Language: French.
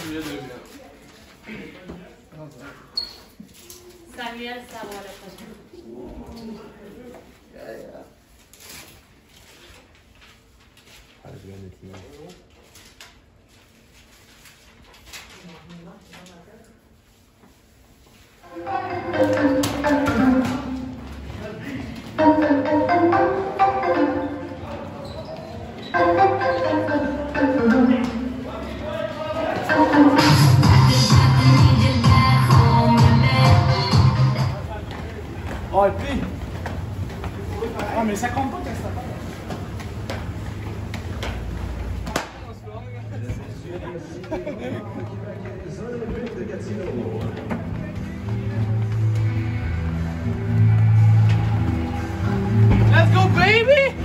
Samuel, ça va la prochaine. Oh, et puis... Ah, mais ça compte pas quand ça va. Let's go, baby!